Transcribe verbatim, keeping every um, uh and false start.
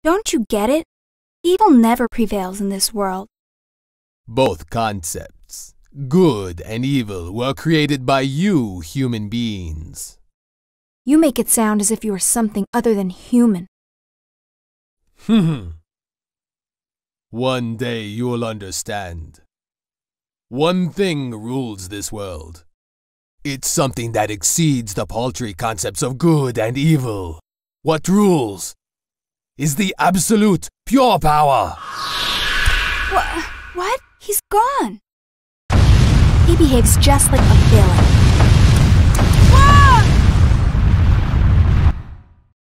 Don't you get it? Evil never prevails in this world. Both concepts, good and evil, were created by you human beings. You make it sound as if you were something other than human. Hmm. One day you'll understand. One thing rules this world. It's something that exceeds the paltry concepts of good and evil. What rules is the absolute pure power. What? What? He's gone. He behaves just like a villain.